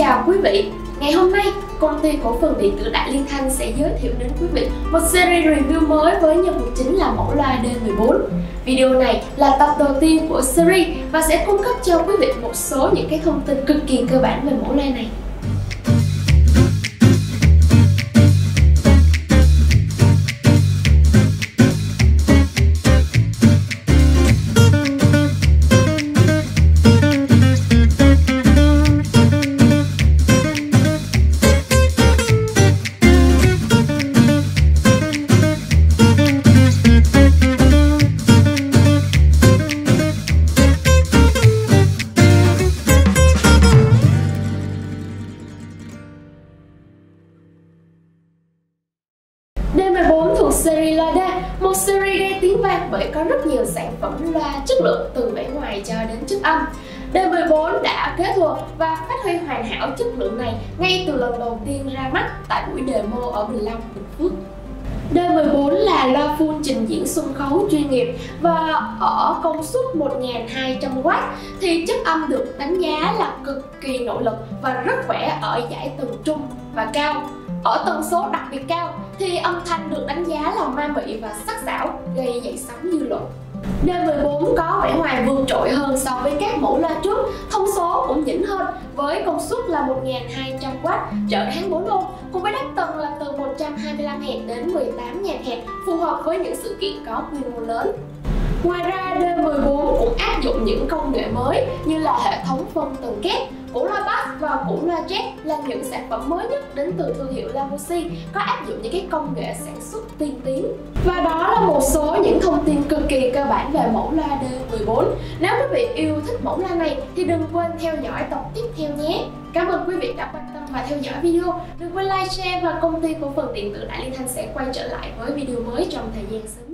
chào quý vị. Ngày hôm nay, công ty cổ phần điện tử Đại Liên Thanh sẽ giới thiệu đến quý vị một series review mới với nhân vật chính là mẫu loa D14. Video này là tập đầu tiên của series và sẽ cung cấp cho quý vị một số những cái thông tin cực kỳ cơ bản về mẫu loa này. D14 thuộc series loa D, một series gây tiếng vang bởi có rất nhiều sản phẩm loa chất lượng từ vẻ ngoài cho đến chất âm. D14 đã kế thừa và phát huy hoàn hảo chất lượng này ngay từ lần đầu tiên ra mắt tại buổi demo ở Bình Long, Bình Phước. D14 là loa full trình diễn sân khấu chuyên nghiệp và ở công suất 1200W thì chất âm được đánh giá là cực kỳ nội lực và rất khỏe ở dải tầng trung và cao. Ở tần số đặc biệt cao thì âm thanh được đánh giá là ma mị và sắc sảo, gây dậy sóng dư luận. D14 có vẻ ngoài vượt trội hơn so với các mẫu loa trước, thông số cũng nhỉnh hơn với công suất là 1200W trở kháng 4 ohm cùng với đáp tần là từ 125Hz đến 18.000Hz, phù hợp với những sự kiện có quy mô lớn. Ngoài ra, D14 cũng áp dụng những công nghệ mới như là hệ thống phân tần kép, củ loa bass và củ loa jet là những sản phẩm mới nhất đến từ thương hiệu Lamusi, có áp dụng những cái công nghệ sản xuất tiên tiến. Và đó là một số những thông tin cực kỳ cơ bản về mẫu loa D14. Nếu quý vị yêu thích mẫu loa này thì đừng quên theo dõi tập tiếp theo nhé. Cảm ơn quý vị đã quan tâm và theo dõi video. Đừng quên like, share và công ty cổ phần điện tử Đại Liên Thanh sẽ quay trở lại với video mới trong thời gian sớm.